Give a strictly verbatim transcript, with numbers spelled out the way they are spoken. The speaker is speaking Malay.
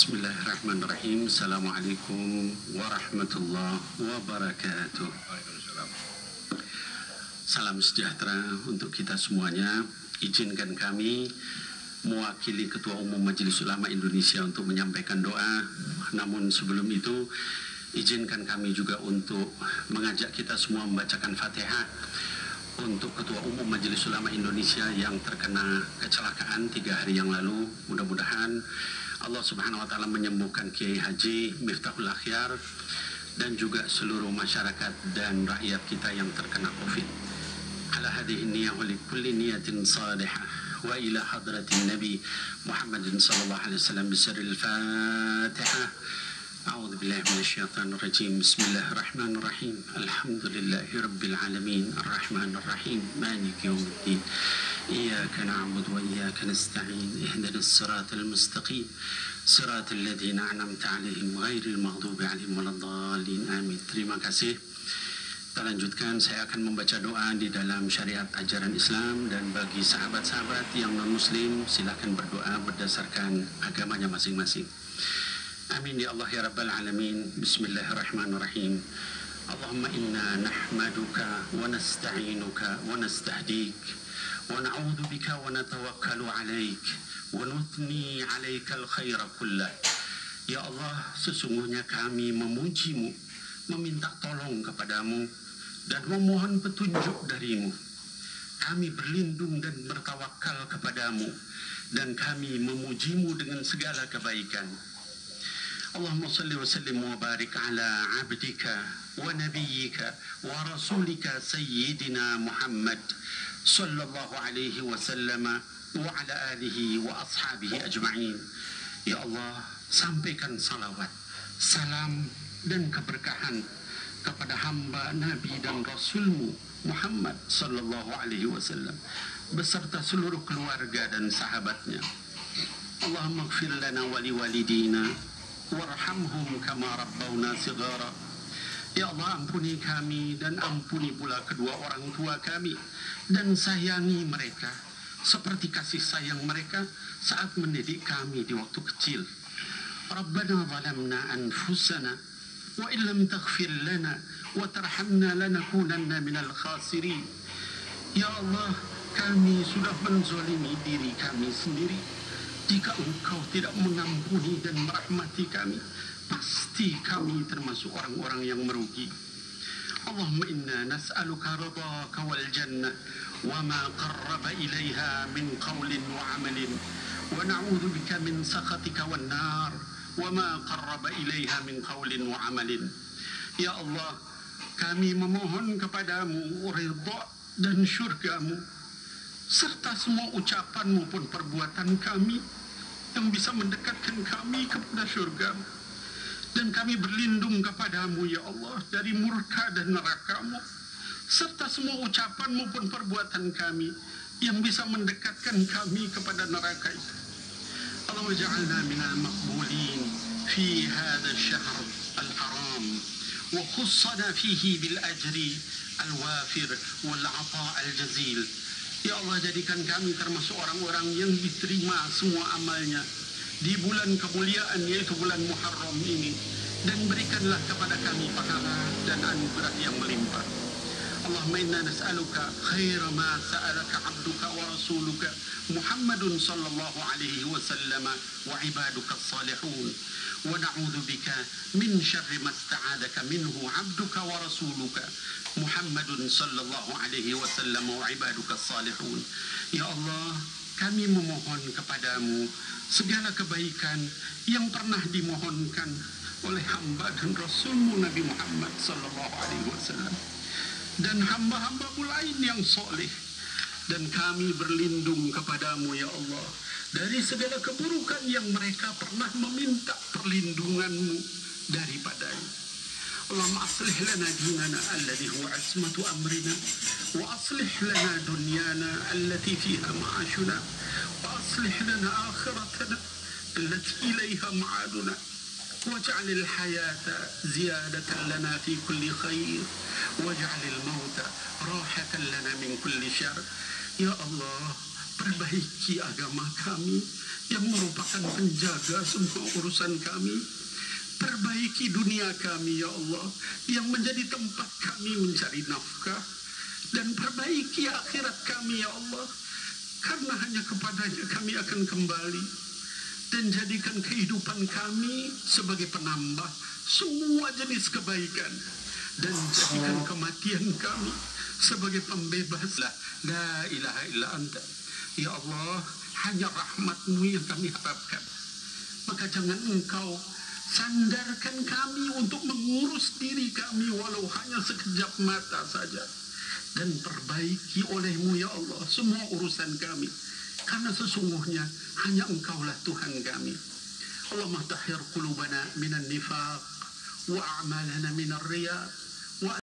Bismillahirrahmanirrahim. Assalamualaikum warahmatullahi wabarakatuh. Salam sejahtera untuk kita semuanya. Izinkan kami mewakili Ketua Umum Majelis Ulama Indonesia untuk menyampaikan doa. Namun sebelum itu, izinkan kami juga untuk mengajak kita semua membacakan Fatihah untuk Ketua Umum Majelis Ulama Indonesia yang terkena kecelakaan tiga hari yang lalu. Mudah-mudahan Allah Subhanahu Wa Taala menyembuhkan Kiai Haji Miftahul Akhyar dan juga seluruh masyarakat dan rakyat kita yang terkena COVID. Ala hadhihi niyyah wa likulli niyatin salihah wa ila hadratin Nabi Muhammadin sallallahu alaihi wasallam bisirril Fatihah. A'udzu billahi minasyaitonir rajim. Bismillahirrahmanirrahim. Alhamdulillahi rabbil alamin. Arrahmanir rahim. Maliki yaumiddin. إياك نعبد وإياك نستعين اهدنا الصراط المستقيم صراط الذين أنعمت عليهم غير المغضوب عليهم ولا الضالين آمين. Terima kasih. Kita lanjutkan, saya akan membaca doa di dalam syariat ajaran Islam, dan bagi sahabat-sahabat yang non-muslim silakan berdoa berdasarkan agamanya masing-masing. Amin ya Allah ya Rabbal Alamin. Bismillahirrahmanirrahim. Allahumma inna nahmaduka wa nasta'inuka wa nastahdik ونعوذ بك ونتوكل عليك ونثني عليك الخير كله. Ya Allah, sesungguhnya kami memujimu, meminta tolong kepadamu, dan memohon petunjuk darimu. Kami berlindung dan bertawakal kepadamu, dan kami memujimu dengan segala kebaikan. Allahumma salli wa sallim wa barik ala abdika wa nabiyyika wa rasulika sayyidina Muhammad sallallahu alaihi wasallam wa ala alihi wa ashabihi ajma'in. Ya Allah, sampaikan salawat, salam dan keberkahan kepada hamba Nabi dan Rasulmu Muhammad sallallahu alaihi wasallam beserta seluruh keluarga dan sahabatnya. Allahumma ighfir lana wa liwalidina warhamhum kama rabbawna sighara. Ya Allah, ampuni kami dan ampuni pula kedua orang tua kami, dan sayangi mereka seperti kasih sayang mereka saat mendidik kami di waktu kecil. Rabbana zalamna anfusana wa illam taghfir lana wa tarhamna lanakunanna minal khasirin. Ya Allah, kami sudah menzalimi diri kami sendiri. Jika Engkau tidak mengampuni dan merahmati kami, pasti kami termasuk orang-orang yang merugi. Allahumma inna nas'aluka ridhaka wal jannah wa ma qarraba ilaiha min qawlin wa amalin, wa na'udzu bika min sakhatika wan nar wa ma qarraba ilaiha min qawlin wa amalin. Ya Allah, kami memohon kepadamu ridha dan syurgamu serta semua ucapan maupun perbuatan kami yang bisa mendekatkan kami kepada syurgamu. Dan kami berlindung kepadamu ya Allah dari murka dan nerakamu, serta semua ucapan maupun perbuatan kami yang bisa mendekatkan kami kepada neraka itu. Allahumma ja'alna minal maqbulin fi hadha ash-shahr al-haram wa khussana fihi bil ajri al-wafir wal 'ata' al-jazil. Ya Allah, jadikan kami termasuk orang-orang yang diterima semua amalnya di bulan kemuliaan yaitu bulan Muharram ini, dan berikanlah kepada kami pahala dan anugerah yang melimpah. Allahumma inna nas'aluka khaira ma sa'alaka 'abduka wa rasuluka Muhammadun sallallahu alaihi wasallam wa ibaduka as-salihun, wa na'udzu bika min syarri ma sta'adaka minhu 'abduka wa rasuluka Muhammadun sallallahu alaihi wasallam wa ibaduka as-salihun. Ya Allah, kami memohon kepadamu segala kebaikan yang pernah dimohonkan oleh hamba dan Rasulmu Nabi Muhammad sallallahu alaihi wasallam dan hamba-hambamu lain yang soleh, dan kami berlindung kepadamu ya Allah dari segala keburukan yang mereka pernah meminta perlindunganmu daripadanya. Allahumma aslih lana dinana alladhi huwa ismatu amrina wa aslih lana dunyana allati fiha ma'ashuna wa aslih lana akhiratana allati ilayha ma'aduna waj'al al-hayata ziyadatan lana fi kulli khair waj'al al-mauta rahatan lana min kulli syarr. Ya Allah, perbaiki agama kami yang merupakan penjaga semua urusan kami. Perbaiki dunia kami ya Allah yang menjadi tempat kami mencari nafkah, dan perbaiki akhirat kami ya Allah, karena hanya kepadanya kami akan kembali. Dan jadikan kehidupan kami sebagai penambah semua jenis kebaikan, dan jadikan kematian kami sebagai pembebas. La ilaha illa anta ya Allah, hanya rahmat-Mu yang kami harapkan. Maka jangan Engkau sandarkan kami untuk mengurus diri kami walau hanya sekejap mata saja, dan perbaiki oleh-Mu ya Allah semua urusan kami, karena sesungguhnya hanya Engkaulah Tuhan kami. Allahumma tahhir qulubana minan nifaq wa a'malana minar riya